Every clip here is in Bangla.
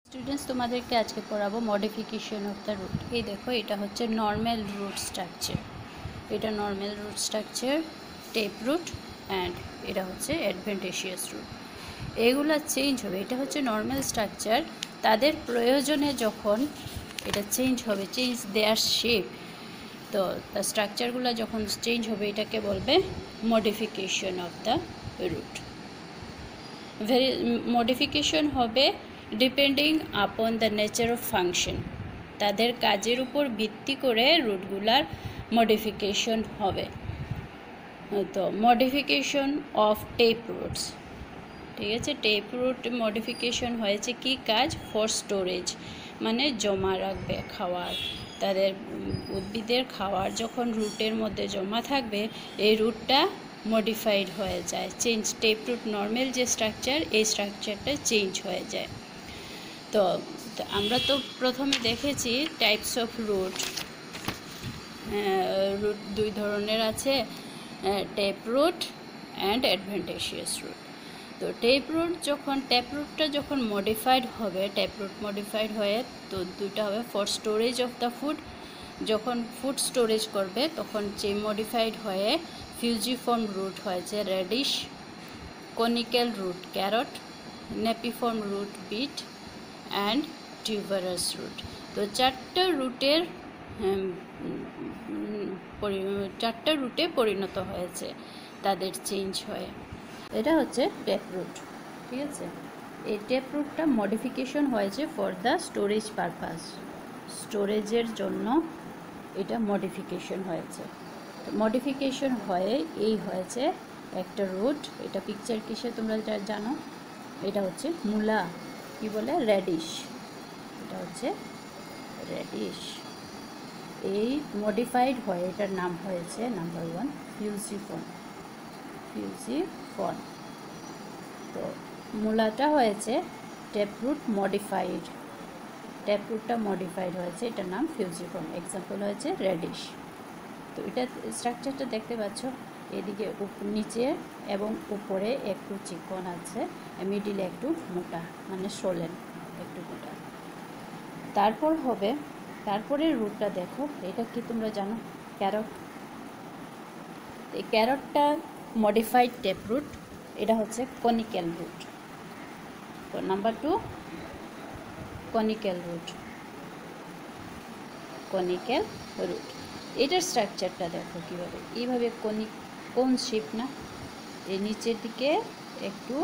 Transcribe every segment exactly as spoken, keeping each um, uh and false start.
স্টুডেন্টস তোমাদেরকে আজকে পড়াবো মডিফিকেশন অফ দ্য রুট। এই দেখো, এটা হচ্ছে নর্মাল রুট স্ট্রাকচার। এটা normal root structure, tap root, and এটা হচ্ছে অ্যাডভেন্টেশিয়াস রুট। এগুলা চেঞ্জ হবে। এটা হচ্ছে নর্মাল স্ট্রাকচার, তাদের প্রয়োজনে যখন এটা চেঞ্জ হবে, চেঞ্জ দেয়ার শেপ, তো তার স্ট্রাকচারগুলো যখন চেঞ্জ হবে এটাকে বলবে modification of the root. Very modification হবে depending upon the nature of function, তাদের কাজের উপর ভিত্তি করে রুটগুলার মডিফিকেশন হবে। তো মডিফিকেশন অফ টেপ রুটস, ঠিক আছে। টেপ রুট মডিফিকেশন হয়েছে কি কাজ? ফর স্টোরেজ, মানে জমা রাখবে খাওয়ার। তাদের উদ্ভিদের খাওয়ার যখন রুটের মধ্যে জমা থাকবে, এই রুটটা মডিফাইড হয়ে যায়, চেঞ্জ। টেপ রুট নর্মাল যে স্ট্রাকচার, এই স্ট্রাকচারটা চেঞ্জ হয়ে যায়। তো আমরা তো প্রথমে দেখেছি টাইপস অফ রুট। রুট দুই ধরনের আছে, tap root and adventitious root. তো টেপ রুট যখন টেপ রুটটা যখন মডিফাইড হবে, টেপ রুট মডিফাইড হয়ে তো দুইটা হবে for storage of the food. যখন ফুড স্টোরেজ করবে তখন যে মডিফাইড হয়ে ফিউজিফর্ম রুট হয়েছে radish, conical root carrot, napiform root beet and tuberous root. তো চারটা রুটের চারটা রুটে পরিণত হয়েছে, তাদের চেঞ্জ হয়ে। এটা হচ্ছে টেপ রুট, ঠিক আছে। এই টেপ রুটটা মডিফিকেশন হয়েছে ফর দ্য স্টোরেজ পারপাস, স্টোরেজের জন্য এটা মডিফিকেশন হয়েছে। মডিফিকেশন হয়ে এই হয়েছে একটা রুট। এটা পিকচার কিসে তোমরা জানো? এটা হচ্ছে মূলা, কি বলে? রেডিশ। এটা হচ্ছে রেডিশ। এই মডিফাইড হয়ে এটার নাম হয়েছে নাম্বার ওয়ান ফিউজিফর্ম, ফিউজিফর্ম। তো মূলাটা হয়েছে টেপ রুট মডিফাইড, টেপ রুটটা মডিফাইড হয়েছে, এটার নাম ফিউজিফর্ম। এক্সাম্পল হয়েছে রেডিশ। তো এটা স্ট্রাকচারটা দেখতে পাচ্ছ, এদিকে নিচে এবং উপরে একটু চিকন আছে, মিডিলে একটু মোটা, মানে সোলেন একটু মোটা। তারপর হবে, তারপরে রুটটা দেখো, এটা কি তোমরা জানো? ক্যারট। এই ক্যারটটা মডিফাইড টেপ রুট, এটা হচ্ছে কনিক্যাল রুট। তো number two conical root, conical root. এটার স্ট্রাকচারটা দেখো কীভাবে, এইভাবে কনি কোন শেপ না, এই নিচের দিকে একটু,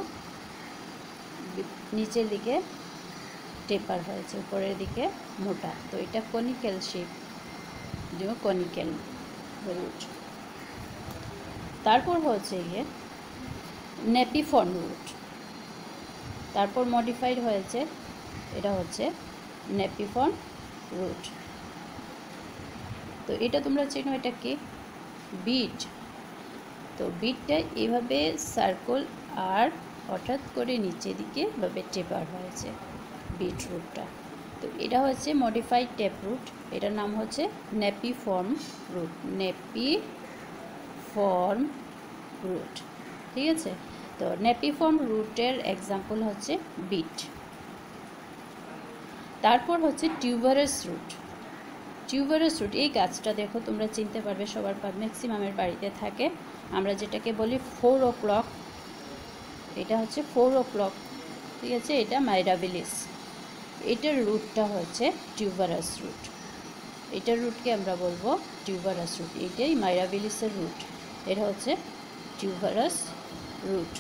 নিচের দিকে টেপার হয়েছে, উপরের দিকে মোটা। তো এটা কনিক্যাল শেপ, কনিক্যাল রুট। তারপর হচ্ছে গিয়ে নেপিফর্ম রুট, তারপর মডিফাইড হয়েছে, এটা হচ্ছে নেপিফর্ম রুট। তো এটা তোমরা চেনো, এটা কি? বিট। তো বিটটা এভাবে সার্কেল আর হঠাৎ করে নিচের দিকে ভাবে টেপার হয়েছে বিট রুটটা। তো এটা হচ্ছে মডিফাইড টেপ রুট, এটার নাম হচ্ছে নেপিফর্ম রুট, নেপিফর্ম রুট, ঠিক আছে। তো নেপিফর্ম রুটের এক্সাম্পল হচ্ছে বিট। তারপর হচ্ছে টিউবারাস রুট। টিউবারাস রুট, এই গাছটা দেখো তোমরা চিনতে পারবে, সবার ম্যাক্সিমামের বাড়িতে থাকে। আমরা যেটাকে বলি ফোর ও ক্লক, এটা হচ্ছে ফোর ও ক্লক, ঠিক আছে। এটা মাইরাবিলিস, এটার রুটটা হচ্ছে টিউবারাস রুট। এটার রুটকে আমরা বলবো টিউবারাস রুট, এটাই মাইরাবিলিসের রুট, এটা হচ্ছে টিউবারাস রুট।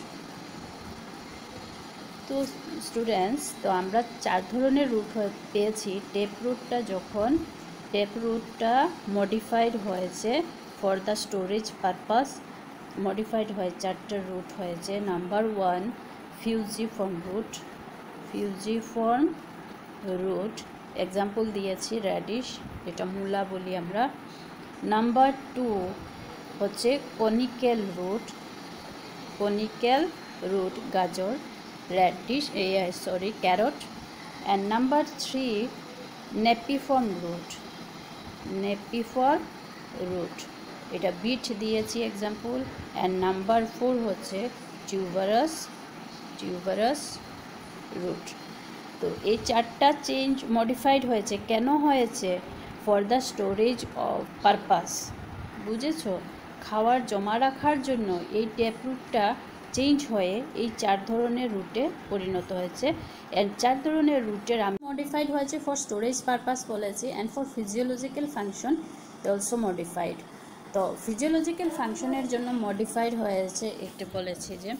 তো স্টুডেন্টস, তো আমরা চার ধরনের রুট পেয়েছি। টেপ রুটটা যখন টেপ রুটটা মডিফাইড হয়েছে for the storage purpose, modified হয়ে চারটা রুট হয়েছে। Number one fusiform root, fusiform root example দিয়েছি রেডিশ, এটা মূলা বলি আমরা। নাম্বার টু হচ্ছে কনিক্যাল রুট, কনিক্যাল রুট গাজর, radish, sorry carrot. And number three napiform root, napiform root, এটা বিট দিয়েছি এক্সাম্পল। অ্যান্ড নাম্বার ফোর হচ্ছে টিউবারাস, টিউবারাস রুট। তো এই চারটা চেঞ্জ মডিফাইড হয়েছে, কেন হয়েছে? For the storage of purpose, বুঝেছো? খাবার জমা রাখার জন্য এই ট্যাপ রুটটা চেঞ্জ হয়ে এই চার ধরনের রুটে পরিণত হয়েছে। অ্যান্ড চার ধরনের রুটের মডিফাইড হয়েছে ফর স্টোরেজ পারপাস বলেছি, and for physiological function also modified. তো ফিজিওলজিক্যাল ফাংশনের জন্য মডিফাইড হয়েছে একটা বলেছি যে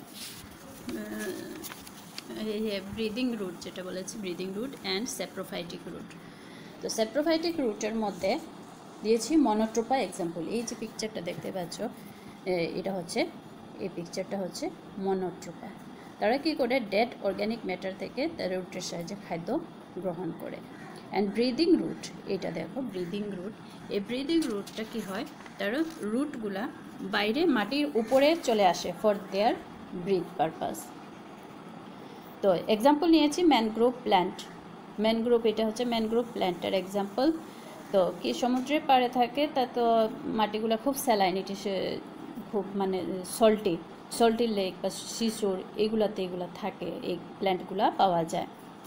ব্রিদিং রুট, যেটা বলেছি breathing root and saprophytic root. তো স্যাপ্রোফাইটিক রুটের মধ্যে দিয়েছি মনোট্রোপা এক্সাম্পল। এই যে পিকচারটা দেখতে পাচ্ছ, এটা হচ্ছে এই পিকচারটা হচ্ছে মনোট্রোপা। তারা কী করে? ডেড অর্গ্যানিক ম্যাটার থেকে তার রুটের সাহায্যে খাদ্য গ্রহণ করে। অ্যান্ড ব্রিদিং রুট, এটা দেখো ব্রিদিং রুট। এই ব্রিদিং রুটটা কী হয়? তার রুটগুলা বাইরে মাটির উপরে চলে আসে ফর দেয়ার ব্রিথ পারপাস। তো এক্সাম্পল নিয়েছি ম্যানগ্রোভ প্ল্যান্ট। ম্যানগ্রোভ, এটা হচ্ছে ম্যানগ্রোভ প্ল্যান্টের এক্সাম্পল। তো কি সমুদ্রের পাড়ে থাকে, তা তো মাটিগুলো খুব স্যালাইনিটি, খুব মানে সল্টি সল্টি লেক বা শিশুর এগুলাতে এগুলো থাকে, এই প্ল্যান্টগুলো পাওয়া যায়।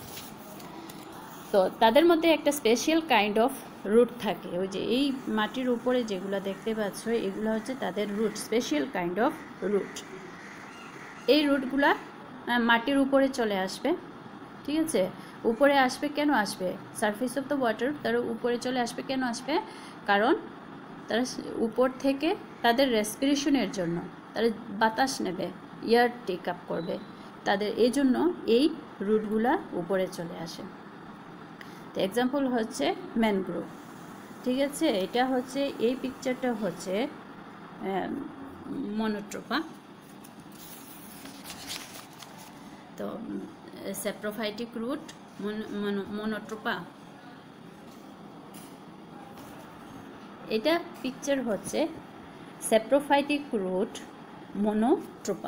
তো তাদের মধ্যে একটা স্পেশাল কাইন্ড অফ রুট থাকে। ওই যে এই মাটির উপরে যেগুলো দেখতে পাচ্ছ, এগুলো হচ্ছে তাদের root, special kind of root. এই রুটগুলা মাটির উপরে চলে আসবে, ঠিক আছে? উপরে আসবে, কেন আসবে? সারফেস অফ দ্য ওয়াটার, তারা উপরে চলে আসবে, কেন আসবে? কারণ তারা উপর থেকে তাদের রেসপিরেশনের জন্য তারা বাতাস নেবে, এয়ার টেক আপ করবে, তাদের এই জন্য এই রুটগুলা উপরে চলে আসে। তো এক্সাম্পল হচ্ছে ম্যানগ্রোভ, ঠিক আছে? এটা হচ্ছে এই পিকচারটা হচ্ছে মনোট্রোপা। তো স্যাপ্রোফাইটিক রুট, মনোট্রোপা। এটা পিকচার হচ্ছে স্যাপ্রোফাইটিক রুট, মনোট্রোপা।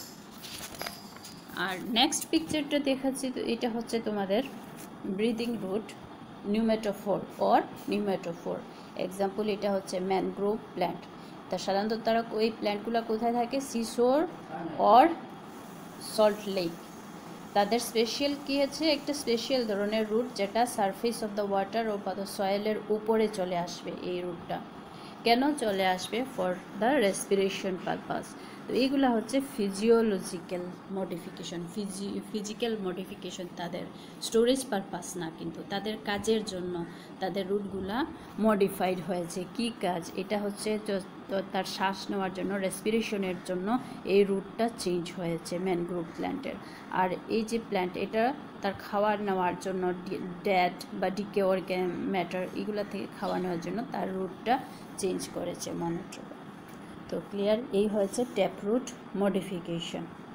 আর নেক্সট পিকচারটা দেখাচ্ছি, তো এটা হচ্ছে তোমাদের breathing root, pneumatophore or pneumatophore. Example এটা হচ্ছে ম্যানগ্রোভ প্ল্যান্ট। তা সাধারণত তারা ওই প্ল্যান্টগুলো কোথায় থাকে? Seashore or salt lake. তাদের স্পেশাল কী আছে? একটা স্পেশাল ধরনের রুট, যেটা সারফেস অফ দ্য ওয়াটার ও বা সয়েলের উপরে চলে আসবে। এই রুটটা কেন চলে আসবে? For the respiration purpose. তো এইগুলো হচ্ছে ফিজিওলজিক্যাল মডিফিকেশন, ফিজি ফিজিক্যাল মডিফিকেশন, তাদের স্টোরেজ পারপাস না, কিন্তু তাদের কাজের জন্য তাদের রুটগুলা মডিফাইড হয়েছে। কি কাজ? এটা হচ্ছে তার শ্বাস নেওয়ার জন্য, রেসপিরেশনের জন্য এই রুটটা চেঞ্জ হয়েছে ম্যানগ্রোভ প্ল্যান্টের। আর এই যে প্ল্যান্ট, এটা তার খাবার নেওয়ার জন্য, ড্যাড বা ডিকে অর্গ্যান ম্যাটার এগুলো থেকে খাওয়া নেওয়ার জন্য তার রুটটা চেঞ্জ করেছে মনোট্রোপা। তো ক্লিয়ার? এই হয়েছে ট্যাপ রুট মডিফিকেশন।